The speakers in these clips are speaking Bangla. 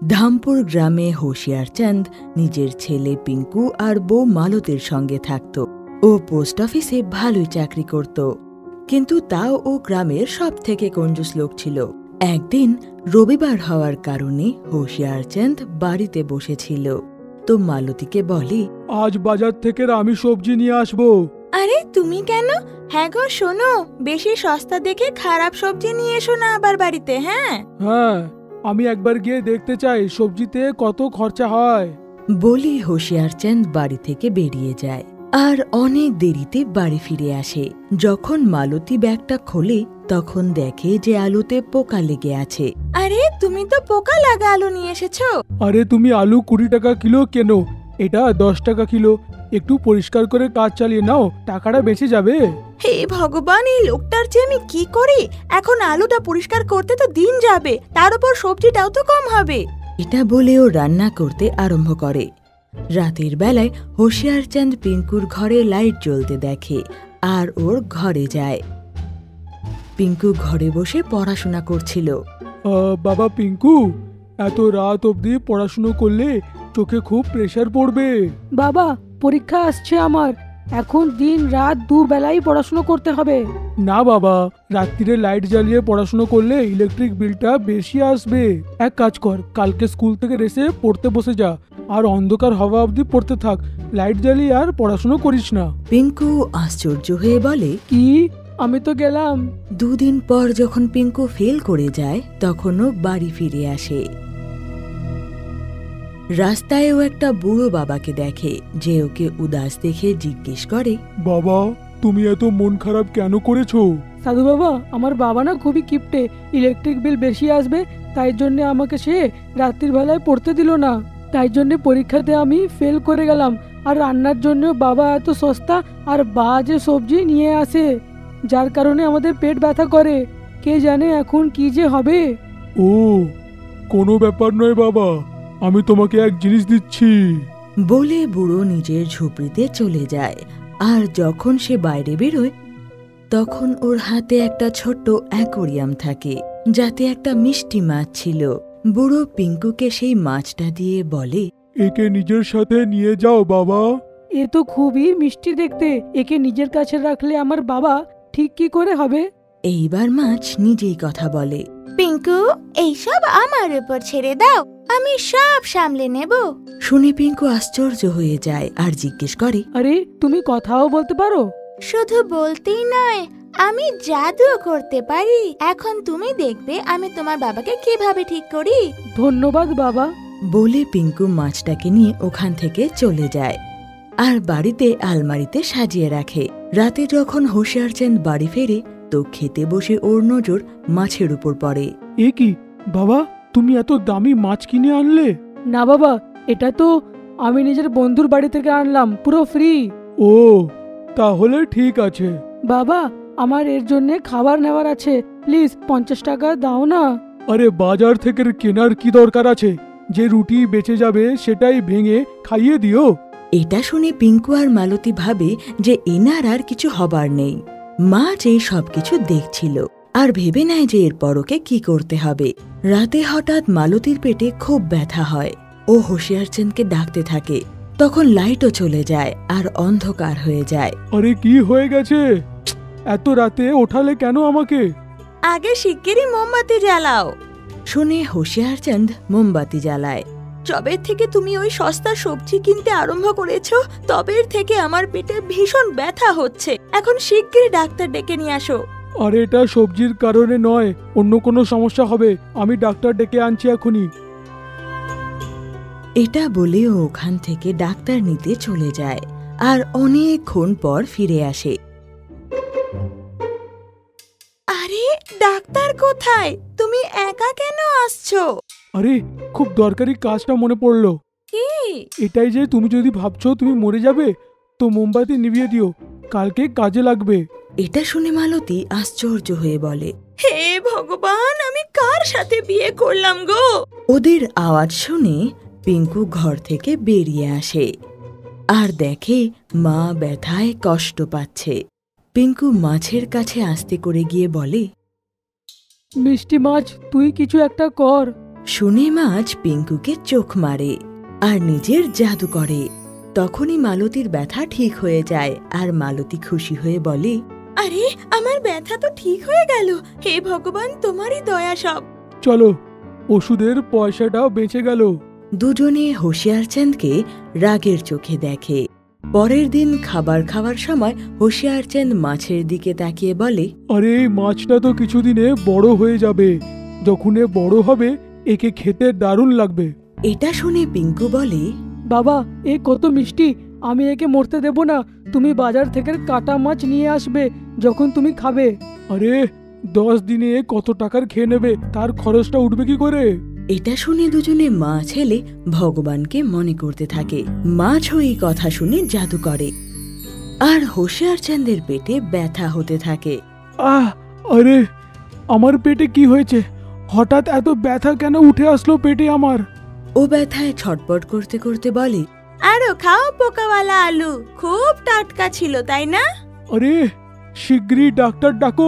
ধামপুর গ্রামে হোশিয়ার চাঁদ নিজের ছেলে পিঙ্কু আর বউ মালতীর সঙ্গে থাকত। ও পোস্ট অফিসে ভালোই চাকরি করত, কিন্তু তাও ও গ্রামের সব থেকে কঞ্জুস লোক ছিল। একদিন রবিবার হওয়ার কারণে হোশিয়ার চাঁদ বাড়িতে বসেছিল, তো মালতীকে বলে, আজ বাজার থেকে আমি সবজি নিয়ে আসবো। আরে তুমি কেন? হ্যাঁ গো শোনো, বেশি সস্তা দেখে খারাপ সবজি নিয়ে এসো না আবার বাড়িতে। হ্যাঁ হ্যাঁ, আমি একবার গিয়ে দেখতে চাই সবজিতে কত খরচা হয়। বলি হোশিয়ার চাঁদ বাড়ি থেকে বেরিয়ে যায় আর অনেক দেরিতে বাড়ি ফিরে আসে। যখন মালতী ব্যাগটা খোলে তখন দেখে যে আলুতে পোকা লেগে আছে। আরে তুমি তো পোকা লাগা আলু নিয়ে এসেছো। আরে তুমি আলু 20 টাকা কিলো কেন, এটা 10 টাকা কিলো। একটু পরিষ্কার করে কাজ চালিয়ে নাও, টাকাটা বেঁচে যাবে। হে ভগবান, এই লোকটার যে আমি কি করি। এখন আলুটা পরিষ্কার করতে তো দিন যাবে, তার উপর সবজিটাও তো কম হবে। এটা বলে ও রান্না করতে আরম্ভ করে। রাতের বেলায় হোশিয়ার চাঁদ পিঙ্কুর ঘরে লাইট জ্বলতে দেখে আর ওর ঘরে যায়। পিঙ্কু ঘরে বসে পড়াশোনা করছিল। বাবা পিঙ্কু, এত রাত অবধি পড়াশুনো করলে চোখে খুব প্রেসার পড়বে। বাবা, পরীক্ষা আসছে আমার, এখন দিন রাত দুবেলাই পড়াশোনা করতে হবে। না বাবা, রাত্রিরে লাইট জ্বালিয়ে পড়াশুনো করলে ইলেকট্রিক বিলটা বেশি আসবে। এক কাজ কর, কালকে স্কুল থেকে এসে পড়তে বসে যা, আর অন্ধকার হওয়া অবধি পড়তে থাক। লাইট জ্বালিয়ে আর পড়াশুনো করিস না। পিঙ্কু আশ্চর্য হয়ে বলে, কি? আমি তো গেলাম। দুদিন পর যখন পিঙ্কু ফেল করে যায় তখন ও বাড়ি ফিরে আসে। রাস্তায়ও একটা বুড়ো বাবাকে দেখে, যে ওকে উদাস দেখে জিজ্ঞেস করে, বাবা, তুমি এত মন খারাপ কেন করেছো? সাধু বাবা, আমার বাবা না খুবই কিপটে, ইলেকট্রিক বিল বেশি আসবে তাই জন্য আমাকে সে রাত্রির বেলায় পড়তে দিল না। তাই জন্য পরীক্ষাতে আমি ফেল করে গেলাম। আর রান্নার জন্য বাবা এত সস্তা আর বাজে সবজি নিয়ে আসে, যার কারণে আমাদের পেট ব্যথা করে। কে জানে এখন কি যে হবে। ও, কোনো ব্যাপার নয় বাবা, আমি তোমাকে এক জিনিস দিচ্ছি। বলে বুড়ো নিজের ঝুপড়িতে চলে যায়। আর যখন সে বাইরে বেরোয় তখন ওর হাতে একটা ছোট্ট অ্যাকোরিয়াম থাকে, যাতে একটা মিষ্টি মাছ ছিল। বুড়ো পিঙ্কুকে সেই মাছটা দিয়ে বলে, একে নিজের সাথে নিয়ে যাও বাবা। এ তো খুবই মিষ্টি দেখতে, একে নিজের কাছে রাখলে আমার বাবা ঠিক কি করে হবে? এইবার মাছ নিজেই কথা বলে, পিঙ্কু, এইসব আমার উপর ছেড়ে দাও, আমি সব সামলে নেব। শুনে পিঙ্কু আশ্চর্য হয়ে যায় আর জিজ্ঞেস করে, আরে তুমি কথাও বলতে পারো? শুধু বলতেই নয়, আমি জাদুও করতে পারি। এখন তুমি দেখবে আমি তোমার বাবাকে কিভাবে ঠিক করি। ধন্যবাদ বাবা। বলে পিঙ্কু মাছটাকে নিয়ে ওখান থেকে চলে যায় আর বাড়িতে আলমারিতে সাজিয়ে রাখে। রাতে যখন হোশিয়ার চাঁদ বাড়ি ফেরে তো খেতে বসে ওর নজর মাছের উপর পড়ে। এ কি বাবা, তুমি এত দামি মাছ কিনে আনলে? না বাবা, এটা তো আমি নিজের বন্ধুর বাড়ি থেকে আনলাম, পুরো ফ্রি। ও, তাহলে ঠিক আছে। বাবা, আমার এর জন্য খাবার নেওয়ার আছে, প্লিজ 50 টাকা দাও না। আরে বাজার থেকে কেনার কি দরকার আছে? যে রুটি বেঁচে যাবে সেটাই ভেঙে খাইয়ে দিও। এটা শুনে পিঙ্কু আর মালতী ভাবে যে এনার আর কিছু হবার নেই। মাছ এই সবকিছু দেখছিল আর ভেবে নেয় যে এরপর ওকে কি করতে হবে। রাতে হঠাৎ মালতীর পেটে খুব ব্যথা হয়। ও হোশিয়ার চাঁদকে ডাকতে থাকে, তখন লাইটও চলে যায় আর অন্ধকার হয়ে যায়। আরে কি হয়ে গেছে? এত রাতে ওঠালে কেন আমাকে? আগে শিগগিরই মোমবাতি জ্বালাও। শুনে হোশিয়ার চাঁদ মোমবাতি জ্বালায়। যবে থেকে তুমি ওই সস্তা সবজি কিনতে আরম্ভ করেছো, তবের থেকে আমার পেটে ভীষণ ব্যথা হচ্ছে। এখন শিগগিরই ডাক্তার ডেকে নিয়ে আসো। আরে এটা সবজির কারণে নয়, অন্য কোনো সমস্যা হবে। আমি ডাক্তার ডেকে আনছি এখনই। এটা বলে ও ওখান থেকে ডাক্তার নিতে চলে যায় আর অনেকক্ষণ পর ফিরে আসে। আরে ডাক্তার কোথায়? তুমি একা কেন আসছো? আরে খুব দরকারি কাজটা মনে পড়লো। কি? এটাই যে তুমি যদি ভাবছো তুমি মরে যাবে, তো মোমবাতি নিভিয়ে দিও, কালকে কাজে লাগবে। এটা শুনে মালতী আশ্চর্য হয়ে বলে, হে ভগবান, আমি কার সাথে বিয়ে করলাম গো? ওদের আওয়াজ শুনে পিঙ্কু ঘর থেকে বেরিয়ে আসে আর দেখে মা ব্যথায় কষ্ট পাচ্ছে। পিঙ্কু মাছের কাছে আস্তে করে গিয়ে বলে, মিষ্টি মাছ, তুই কিছু একটা কর। শুনে মাছ পিঙ্কুকে চোখ মারে আর নিজের জাদু করে। তখনই মালতীর ব্যথা ঠিক হয়ে যায় আর মালতী খুশি হয়ে বলে, আরে আমার ব্যথা তো ঠিক হয়ে গেল, হে ভগবান তোমারই দয়া সব। চলো, ওষুধের পয়সাটাও বেঁচে গেল। দুজনে হোশিয়ারচাঁদকে রাগের চোখে দেখে। পরের দিন খাবার খাওয়ার সময় হোশিয়ারচাঁদ মাছের দিকে তাকিয়ে বলে, আরে এই মাছটা তো কিছুদিনে বড় হয়ে যাবে, যখন এ বড় হবে একে খেতে দারুণ লাগবে। এটা শুনে পিঙ্কু বলে, বাবা এ কত মিষ্টি, আমি একে মরতে দেব না। তুমি বাজার থেকে কাটা মাছ নিয়ে আসবে যখন তুমি খাবে। আরে 10 দিনে কত টাকার খেয়ে নেবে, তার খরচটা উঠবে কি করে? এটা শুনে দুজনে মা ছেলে ভগবানকে মনে করতে থাকে। মাছও এই কথা শুনে জাদু করে আর হোশিয়ারচাঁদের পেটে ব্যথা হতে থাকে। আরে আমার পেটে কি হয়েছে? হঠাৎ এত ব্যথা কেন উঠে আসলো পেটে আমার? ও ব্যথায় ছটপট করতে করতে বলে, আরো খাও পোকাওয়ালা আলু, খুব টাটকা ছিল তাই না? আরে শিগগিরই ডাক্তার ডাকো।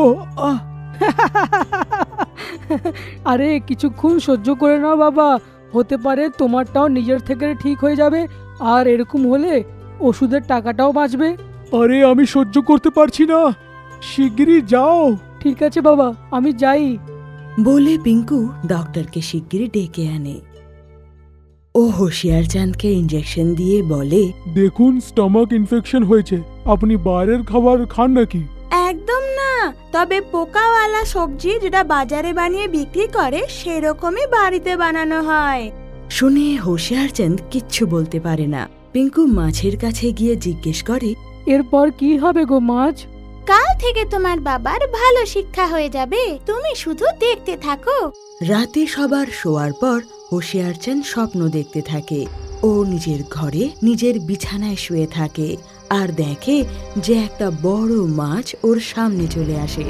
আরে কিছুক্ষণ সহ্য করে নাও বাবা, হতে পারে তোমারটাও নিজের থেকে ঠিক হয়ে যাবে, আর এরকম হলে ওষুধের টাকাটাও বাঁচবে। আরে আমি সহ্য করতে পারছি না, শিগগিরই যাও। ঠিক আছে বাবা, আমি যাই। বলে পিঙ্কু ডক্টরকে শিগগিরই ডেকে আনে। ও হোশিয়ারচাঁদকে ইঞ্জেকশন দিয়ে বলে, দেখুন স্টমাক ইনফেকশন হয়েছে, আপনি বাইরের খাবার খান নাকি? একদম না, তবে পোকাওয়ালা সবজি যেটা বাজারে বানিয়ে বিক্রি করে সেরকমই বাড়িতে বানানো হয়। শুনে হোশিয়ারচাঁদ কিচ্ছু বলতে পারে না। পিঙ্কু মাছের কাছে গিয়ে জিজ্ঞেস করে, এরপর কি হবে গো মাছ? কাল থেকে তোমার বাবার ভালো শিক্ষা হয়ে যাবে, তুমি শুধু দেখতে থাকো। রাতে সবার শোয়ার পর হোশিয়ারচাঁদ স্বপ্ন দেখতে থাকে। ও নিজের ঘরে নিজের বিছানায় শুয়ে থাকে আর দেখে যে একটা বড় মাছ ওর সামনে চলে আসে।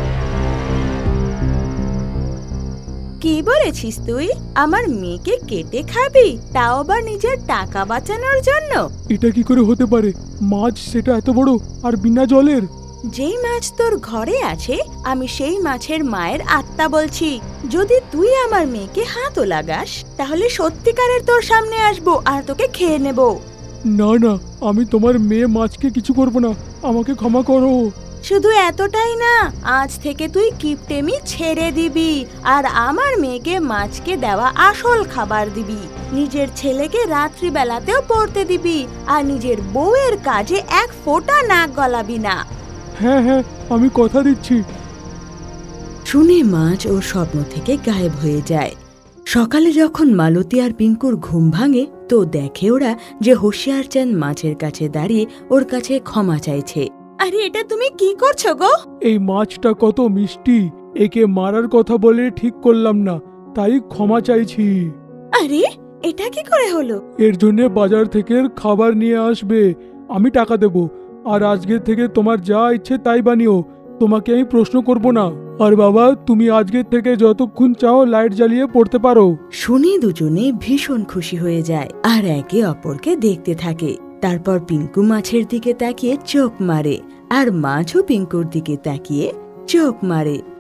কি বলেছিস তুই? আমার মেয়েকে কেটে খাবি, তাও আবার নিজের টাকা বাঁচানোর জন্য? এটা কি করে হতে পারে? মাছ সেটা এত বড় আর বিনা জলের? যেই মাছ তোর ঘরে আছে আমি সেই মাছের মায়ের আত্মা বলছি। যদি তুই আমার মেয়েকে হাতও লাগাস তাহলে সত্যিকারের তোর সামনে আসবো আর তোকে খেয়ে নেব। না না, আমি তোমার মেয়ে মাছকে কিছু করব না, আমাকে ক্ষমা করো। শুধু এতটাই না, আজ থেকে তুই কিপটেমি ছেড়ে দিবি আর আমার মেয়েকে মাছকে দেওয়া আসল খাবার দিবি। নিজের ছেলেকে রাত্রিবেলাতেও পড়তে দিবি আর নিজের বউয়ের কাজে এক ফোঁটা নাক গলাবি না। হ্যাঁ হ্যাঁ, আমি কথা দিচ্ছি। শুনে মাছ ওর স্বপ্ন থেকে গায়েব হয়ে যায়। সকালে যখন মালতী আর পিঙ্কুর ঘুম ভাঙে তো দেখে ওরা যে হোশিয়ারচাঁদ মাছের কাছে দাঁড়িয়ে ওর কাছে ক্ষমা চাইছে। আরে এটা তুমি কি করছো গো? এই মাছটা কত মিষ্টি, একে মারার কথা বলে ঠিক করলাম না, তাই ক্ষমা চাইছি। আরে এটা কি করে হলো? এর জন্য বাজার থেকে খাবার নিয়ে আসবে, আমি টাকা দেব, আর আজকে থেকে তোমার যা ইচ্ছে তাই বানিও, তোমাকে আমি প্রশ্ন করব না। আর বাবা, তুমি আজকে থেকে যতক্ষণ চাও লাইট জ্বালিয়ে পড়তে পারো। শুনে দুজনে ভীষণ খুশি হয়ে যায় আর একে অপরকে দেখতে থাকে। তারপর পিঙ্কু মাছের দিকে তাকিয়ে চোখ মারে আর মাছও পিঙ্কুর দিকে তাকিয়ে চোখ মারে।